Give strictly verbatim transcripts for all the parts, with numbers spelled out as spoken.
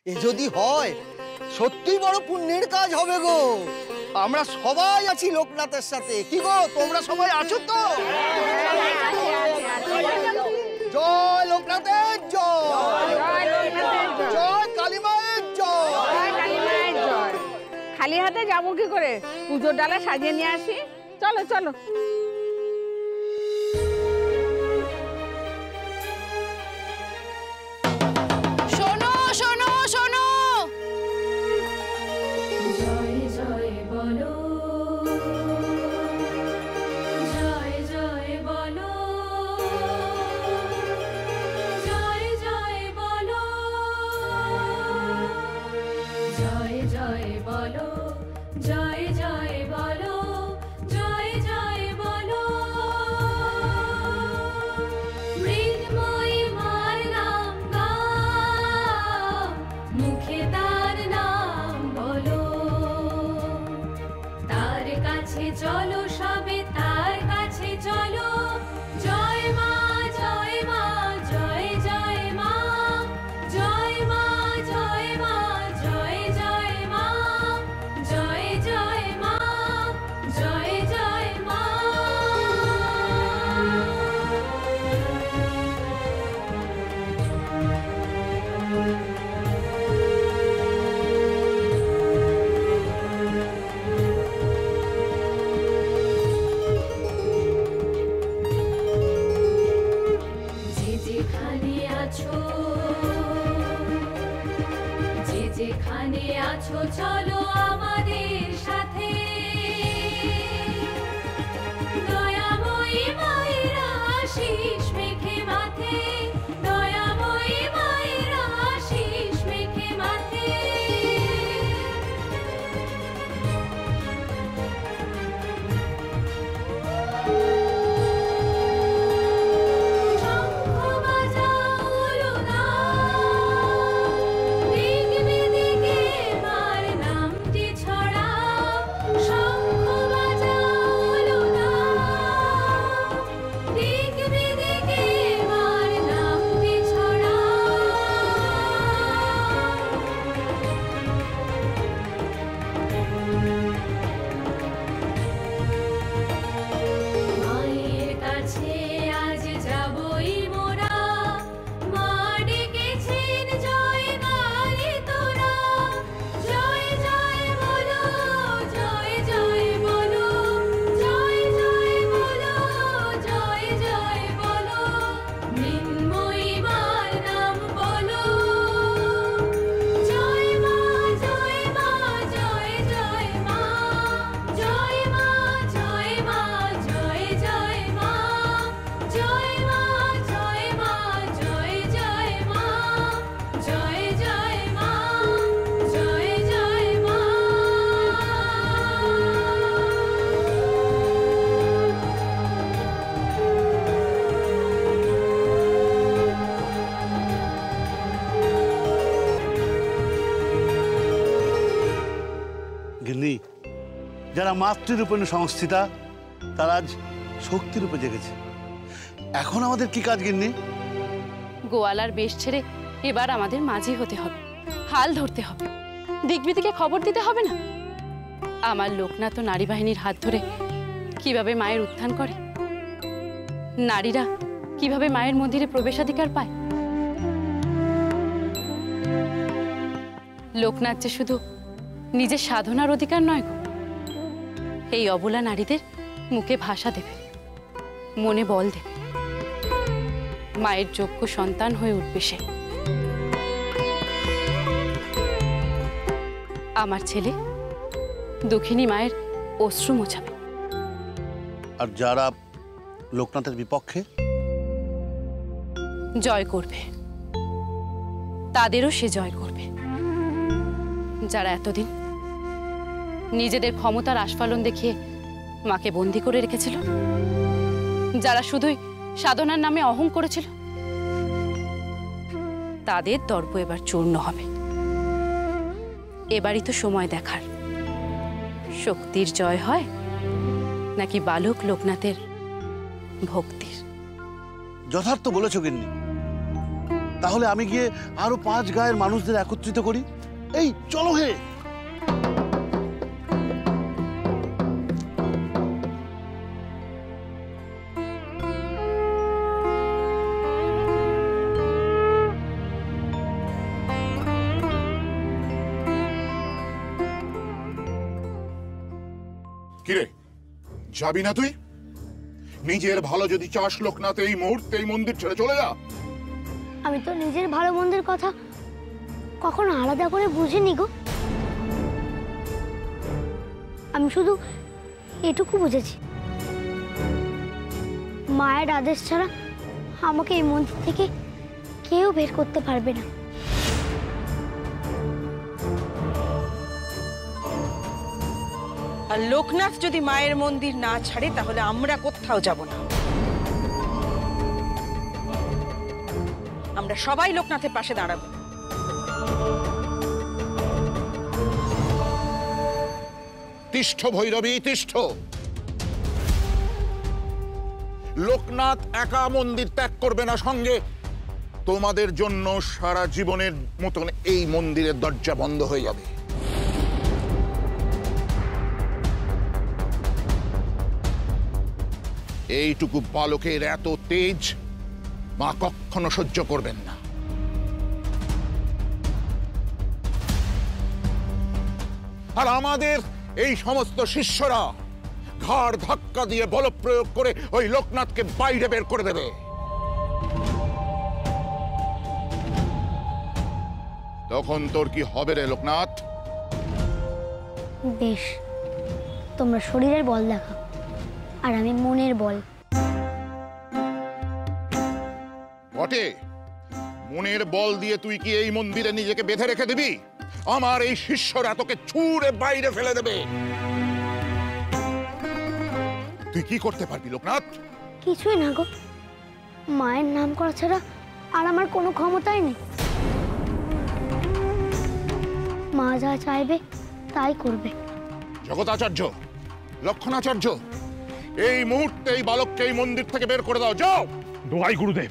এ যদি হয় সত্যি বড় পুণ্যের কাজ হবে গো। আমরা সবাই আছি লোকনাথের সাথে। কি গো তোমরা সবাই আছো তো? জয় লোকনাথের জয়, জয় কালী মায়ের জয়। খালি হাতে যাবো কি করে? পুজোর ডালা সাজিয়ে নিয়ে আসি। চলো চলো। শোনো শোনো শোনো, জয় জয় বলো, জয় জয় বলো, জয় জয় বলো, জয় জয় বলো, জয় জয় বলো, জয় জয় বলো। মৃন্ময়ী মার নাম গাও, মুখে তার নাম বলো। তার কাছে চলো সবে, তার কাছে চলো। জয় মা জয় মা জয় জয় মা, জয় মা জয় মা জয় জয় মা, জয় জয় মা জয় জয় মা। যে যেখানে আছো, যে যেখানে আছো চলো আমাদের সাথে। দয়াময়ী মায়ের আশিস মেখে মাথে, দয়াময়ী মায়ের আশিস মেখে মাথে। শঙ্খ বাজাও লোনা, দিক বিদিকে মার নামটি ছড়াও। শঙ্খ বাজাও লোনা, দিক বিদিকে মার নামটি ছড়াও। মায়ের কাছে আজ যাবই মোরা, মা ডেকেছেন জয় গালি তোরা। জয় জয় বলো, জয় জয় বলো, জয় জয় বলো, জয় জয় বলো। মৃন্ময়ী মার নাম বলো। জয় মা জয় মা জয় জয় মা, জয় মা জয় মা জয় জয় মা, জয় মা জয় মা জয় জয় মা, জয় জয় মা জয় জয় মা। গিন্নি, যারা মাতৃরূপে সংস্থিতা তারা আজ শক্তিরূপে জেগেছে। এখন আমাদের কি কাজ গিন্নি? গোয়ালার বেশ ছেড়ে এবার আমাদের মাঝি হতে হবে, হাল ধরতে হবে, দিকবিদিকে খবর দিতে হবে না? আমার লোকনাথ ও নারী বাহিনীর হাত ধরে কিভাবে মায়ের উত্থান করে, নারীরা কিভাবে মায়ের মন্দিরে প্রবেশাধিকার পায়। লোকনাথ যে শুধু নিজের সাধনার অধিকার নয় গো, এই অবলা নারীদের মুখে ভাষা দেবে, মনে বল দেবে, মায়ের যোগ্য সন্তান হয়ে উঠবে সে। আমার ছেলে দক্ষিণী মায়ের অশ্রু মোছাবে। আর যারা লোকনাথের বিপক্ষে জয় করবে, তাদেরও সে জয় করবে। যারা এতদিন নিজেদের ক্ষমতার আস্ফালন দেখিয়ে মাকে বন্দি করে রেখেছিল, যারা শুধুই সাধনার নামে অহং করেছিল, তাদের দর্প এবার চূর্ণ হবে। এবারই তো সময় দেখার শক্তির জয় হয় নাকি বালক লোকনাথের ভক্তির। যথার্থ বলেছ গিন্নি। তাহলে আমি গিয়ে আরো পাঁচ গায়ের মানুষদের একত্রিত করি। এই চলো হে। কিরে, যাবি না তুই? নিজের ভালো যদি চাস লোকনাথ, এই মুহূর্তে এই মন্দির ছেড়ে চলে যা। আমি তো নিজের ভালো মন্দের কথা কখনো আলাদা করে বুঝিনি গো। আমি শুধু এটুকু বুঝেছি, মায়ের আদেশ ছাড়া আমাকে এই মন্দির থেকে কেউ বের করতে পারবে না। আর লোকনাথ যদি মায়ের মন্দির না ছাড়ে তাহলে আমরা কোথাও যাব না। আমরা সবাই লোকনাথের পাশে দাঁড়াবো। তিষ্ঠ ভৈরবী, তিষ্ঠ। লোকনাথ একা মন্দির ত্যাগ করবে না, সঙ্গে তোমাদের জন্য সারা জীবনের মতন এই মন্দিরের দরজা বন্ধ হয়ে যাবে। এইটুকু বালকের এত তেজ মা কখনো সহ্য করবেন না। আর আমাদের এই সমস্ত শিষ্যরা ঘাড় ধাক্কা দিয়ে বল প্রয়োগ করে ওই লোকনাথকে বাইরে বের করে দেবে। তখন তোর কি হবে রে লোকনাথ? বেশ, তোমরা শরীরের বল দেখাও আর আমি মনের বল। বটে, মনের বল দিয়ে তুই কি এই মন্দিরে নিজেকে বেঁধে রেখে দিবি? আমার এই শিষ্যরা তোকে ছুঁড়ে বাইরে ফেলে দেবে। তুই কি করতে পারবি লোকনাথ? কিছুই না গো, মায়ের নাম করা ছাড়া আর আমার কোনো ক্ষমতাই নেই। মা যা চাইবে তাই করবে। জগতাচার্য, লক্ষণাচার্য, এই মুহূর্তে এই বালককে এই মন্দির থেকে বের করে দাও, যাও। দোহাই গুরুদেব,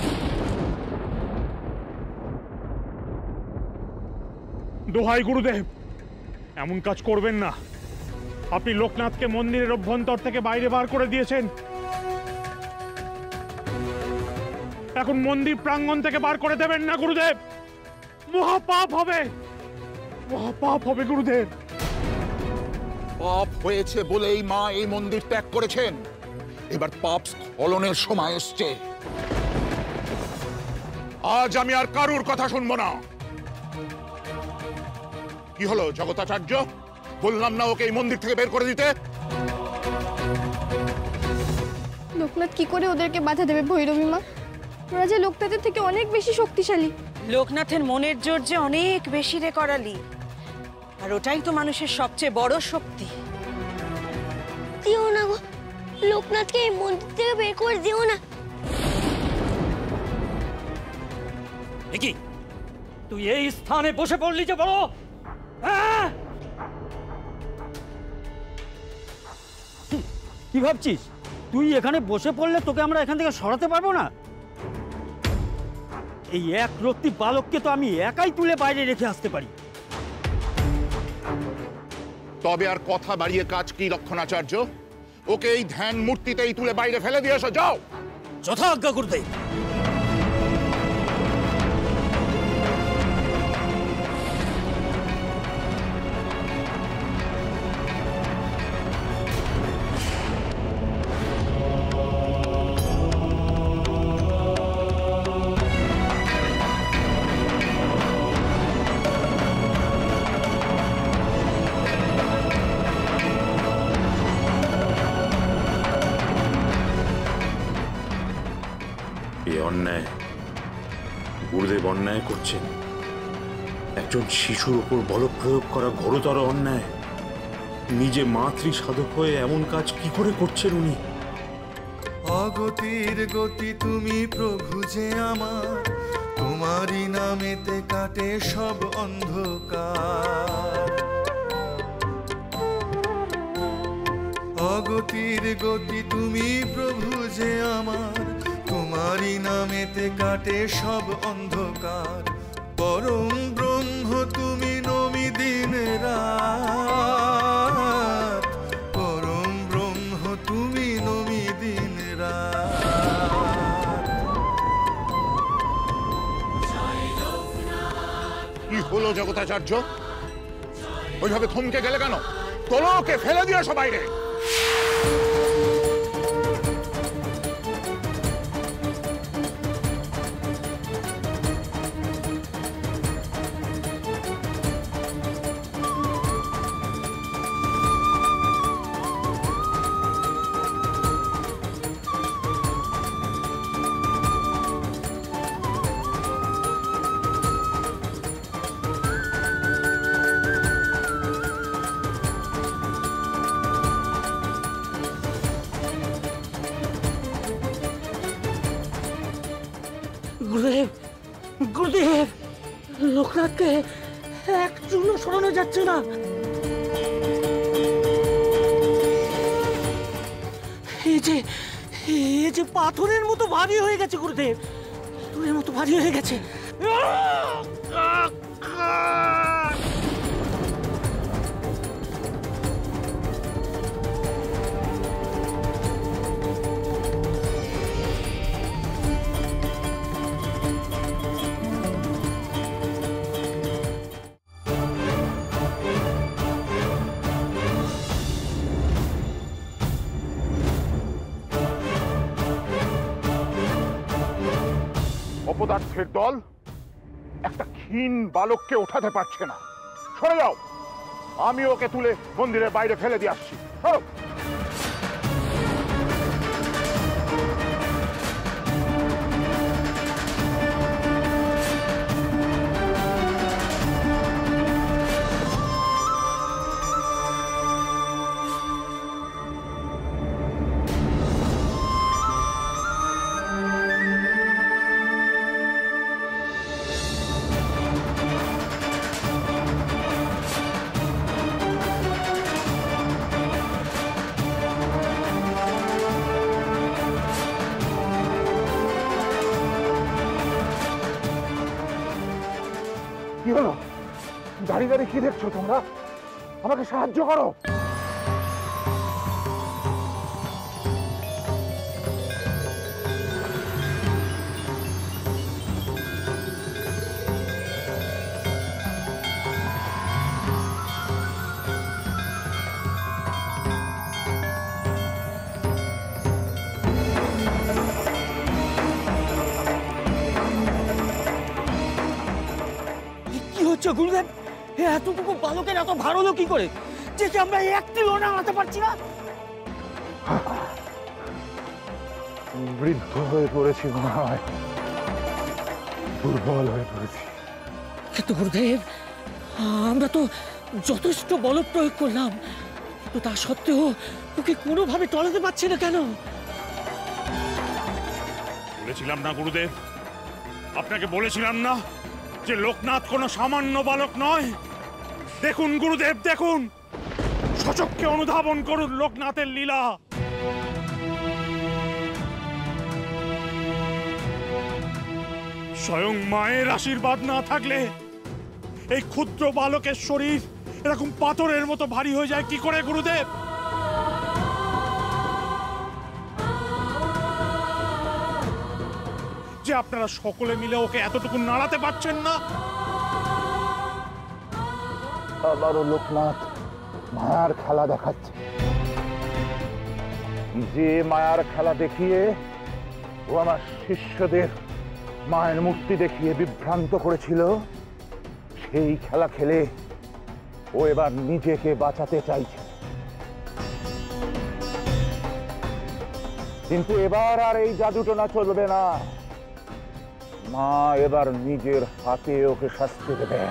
দোহাই গুরুদেব, এমন কাজ করবেন না। আপনি লোকনাথকে মন্দিরের অভ্যন্তর থেকে বাইরে বার করে দিয়েছেন, এখন মন্দির প্রাঙ্গণ থেকে বার করে দেবেন না গুরুদেব। মহাপাপ হবে, মহাপাপ হবে গুরুদেব। পাপ হয়েছে বলেই মা এই মন্দির ত্যাগ করেছেন। এবার পাপ স্খলনের সময় এসছে। আজ আমি আর কারুর কথা শুনবো না। কি হলো জগতাচার্য? বললাম না ওকে এই মন্দির থেকে বের করে দিতে? লোকনাথ কি করে ওদেরকে বাধা দেবে ভৈরবী মা? ওরা যে লোকনাথের থেকে অনেক বেশি শক্তিশালী। লোকনাথের মনের জোর যে অনেক বেশি রে করালি, আর ওটাই তো মানুষের সবচেয়ে বড় শক্তি। দিও না গো, লোকনাথকে এই মন্দির থেকে বের করে দিও না। কি তুই এই স্থানে বসে পড়লি যে বড়? হ্যাঁ, কি ভাবছিস তুই এখানে বসে পড়লে তোকে আমরা এখান থেকে সরাতে পারবো না? এই এক রত্তি বালককে তো আমি একাই তুলে বাইরে রেখে আসতে পারি। তবে আর কথা বাড়িয়ে কাজ কি লক্ষণাচার্য? ওকে এই ধ্যান মূর্তিতেই তুলে বাইরে ফেলে দিয়ে এসো, যাও। যথা আজ্ঞা গুরুদেব। অন্যায়, গুরুদেব অন্যায় করছেন। একজন শিশুর উপর বল প্রয়োগ করা ঘোরতর অন্যায়। নিজে মাতৃ সাধক হয়ে এমন কাজ কি করে করছেন উনি? অগতির গতি তুমি প্রভু যে আমার, তোমারই নামেতে কাটে সব অন্ধকার। অগতির গতি তুমি প্রভু যে আমার, তোমার তোমারই নামেতে কাটে সব অন্ধকার। পরম ব্রহ্ম তুমি নমি দিন রাত, পরম ব্রহ্ম তুমি নমি দিন রাত। কি হলো জগতাচার্য? ওইভাবে থমকে গেলে কেন? তোলো ওকে, ফেলে দিও সবাই রে। গুরুদেব, গুরুদেব, লোকনাথকে এক চূর্ণ সরানো যাচ্ছে না। এই যে এই যে পাথরের মতো ভারী হয়ে গেছে গুরুদেব, পাথরের মতো ভারী হয়ে গেছে। অপদার্থের দল একটা ক্ষীণ বালককে ওঠাতে পারছে না। সরে যাও, আমি ওকে তুলে মন্দিরের বাইরে ফেলে দিয়ে আসছি। কি হলো? দাঁড়িয়ে দাঁড়িয়ে কি দেখছো তোমরা? আমাকে সাহায্য করো। গুরুদেব, এতটুকু বালকের এত ভার হলো কি করে যে আমরা একটি লোনা আনতে পারছি না? বৃদ্ধ হয়ে পড়েছি মনে হয়, দুর্বল হয়ে পড়েছি। কিন্তু গুরুদেব, আমরা তো যথেষ্ট বল প্রয়োগ করলাম, কিন্তু তা সত্ত্বেও ওকে কোনোভাবে টলাতে পারছি না কেন? বলেছিলাম না গুরুদেব, আপনাকে বলেছিলাম না যে লোকনাথ কোনো সামান্য বালক নয়। দেখুন গুরুদেব, দেখুন, সচক্ষে অনুধাবন করুন লোকনাথের লীলা। স্বয়ং মায়ের আশীর্বাদ না থাকলে এই ক্ষুদ্র বালকের শরীর এরকম পাথরের মতো ভারী হয়ে যায় কি করে গুরুদেব? যে আপনারা সকলে মিলে ওকে এতটুকু নাড়াতে পারছেন না। আবারও লোকনাথ মায়ার খেলা দেখাচ্ছে। যে মায়ার খেলা দেখিয়ে ও আমার শিষ্যদের মায়ের মূর্তি দেখিয়ে বিভ্রান্ত করেছিল, সেই খেলা খেলে ও এবার নিজেকে বাঁচাতে চাইছে। কিন্তু এবার আর এই জাদুটোনা চলবে না। মা এবার নিজের হাতে ওকে শাস্তি দেবেন।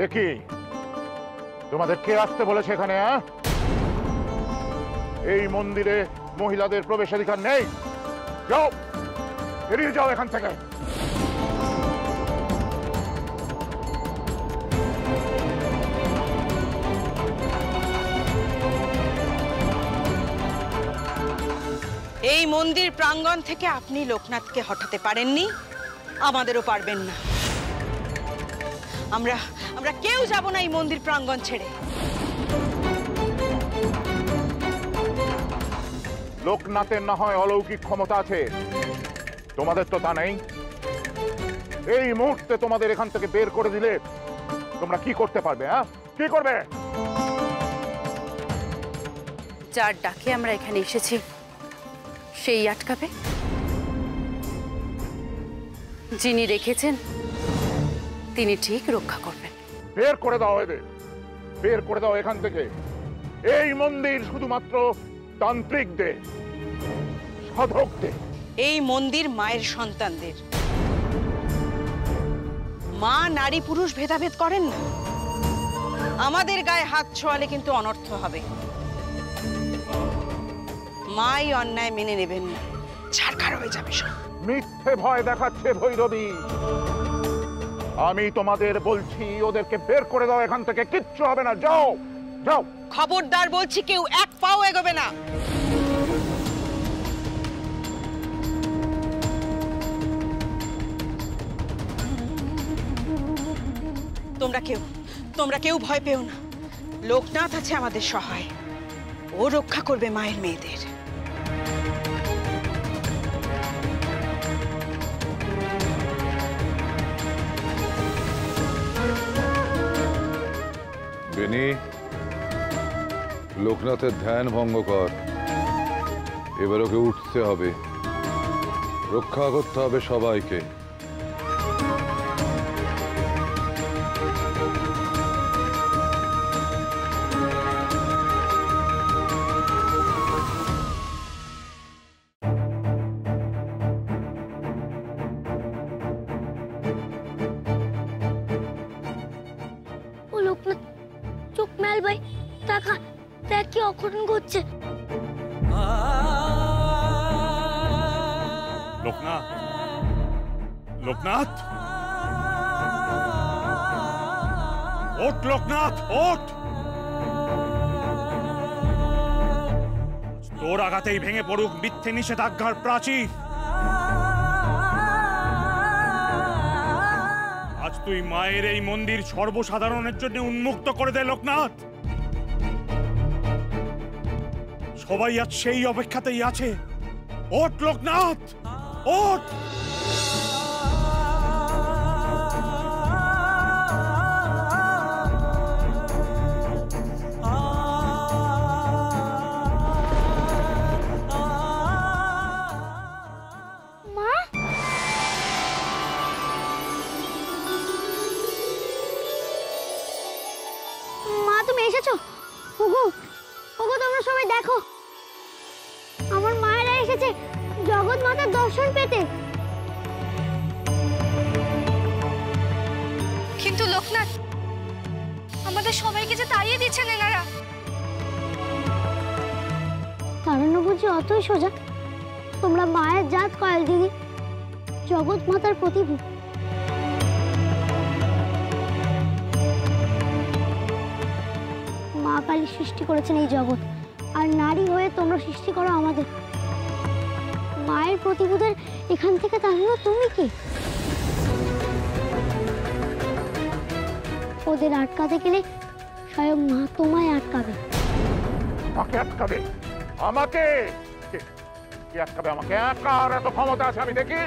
কি তোমাদের কে আসতে বলেছে এখানে? এই মন্দিরে মহিলাদের প্রবেশাধিকার নেই। যাও, বেরিয়ে যাও এখান থেকে। এই মন্দির প্রাঙ্গণ থেকে আপনি লোকনাথকে হটাতে পারেননি, আমাদেরও পারবেন না। আমরা আমরা কেউ যাব না এই মন্দির প্রাঙ্গণ ছেড়ে। লোকনাথের না হয় অলৌকিক ক্ষমতা আছে, তোমাদের তো তা নেই। এই মুহূর্তে তোমাদের এখান থেকে বের করে দিলে তোমরা কি করতে পারবে? হ্যাঁ, কি করবে? যার ডাকে আমরা এখানে এসেছি সেই আটকাবে? যিনি রেখেছেন তিনি ঠিক রক্ষা করবেন। বের করে দাও এদের, বের করে দাও এখান থেকে। এই মন্দির শুধুমাত্র তান্ত্রিকদের, সাধকদের। এই মন্দির মায়ের সন্তানদের। মা নারী পুরুষ ভেদাভেদ করেন না। আমাদের গায়ে হাত ছোঁয়ালে কিন্তু অনর্থ হবে। মাই অন্যায় মেনে নেবেন না, ছাড়খাড় হয়ে যাবে সব। মিথ্যে ভয় দেখাচ্ছে ভৈরবী। আমি তোমাদের বলছি ওদেরকে বের করে দাও এখান থেকে, কিচ্ছু হবে না। যাও যাও। খবরদার বলছি, কেউ এক পাও এগোবে না। তোমরা কেউ তোমরা কেউ ভয় পেও না। লোকনাথ আছে আমাদের সহায়, ও রক্ষা করবে মায়ের মেয়েদের। বেনি, লোকনাথের ধ্যান ভঙ্গ কর। এবার ওকে উঠতে হবে, রক্ষা করতে হবে সবাইকে। অঘটন ঘটছে। লোকনাথ, লোকনাথ, ওঠ লোকনাথ, ওঠ। তোর আঘাতেই ভেঙে পড়ুক মিথ্যে নিষেধাজ্ঞার প্রাচীর। আজ তুই মায়ের এই মন্দির সর্বসাধারণের জন্য উন্মুক্ত করে দে লোকনাথ। সবাই আজ সেই অপেক্ষাতেই আছে। ওঠ লোকনাথ, ওঠ। মা, তুমি এসেছো? ওগো ওগো, তোমরা সবাই দেখো, আমার মায়েরা এসেছে জগৎ মাতার দর্শন পেতে। কিন্তু লোকনাথ, আমাদের সবাইকে যে তাড়িয়ে দিচ্ছেন এনারা। তাড়ানো বুঝি অতই সোজা? তোমরা মায়ের জাত কয়াল দিদি, জগৎ মাতার প্রতিভূ। মা কালী সৃষ্টি করেছেন এই জগৎ, আর নারী হয়ে তোমরা সৃষ্টি করো আমাদের। মায়ের প্রতিভূদের এখান থেকে তাহলেও তুমি কি? ওদের আটকাতে গেলে স্বয়ং মা তোমায় আটকাবে। আমাকে আটকাবে? আমাকে কে আটকাবে? আমাকে কার এত ক্ষমতা আছে আমি দেখি।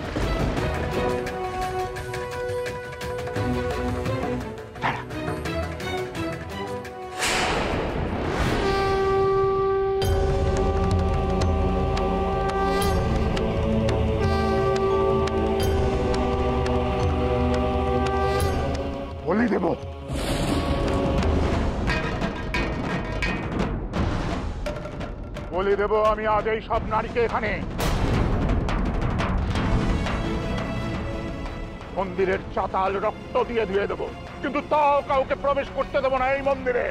বলি দেব, বলি দেব আমি আজ এই সব নারীকে এখানে। মন্দিরের চাতাল রক্ত দিয়ে ধুয়ে দেবো, কিন্তু তাও কাউকে প্রবেশ করতে দেবো না এই মন্দিরে।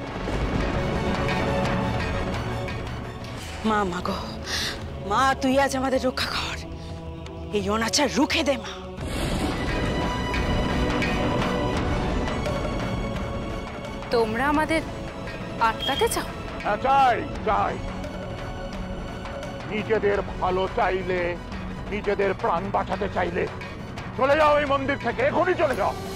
মা মাগো, মা তুই আজ আমাদের রক্ষা কর, এই অনাচার রুখে দে মা। তোমরা আমাদের আটকাতে চাও? হ্যাঁ, চাই চাই। নিজেদের ভালো চাইলে, নিজেদের প্রাণ বাঁচাতে চাইলে চলে যাও এই মন্দির থেকে, এখনই চলে যাও।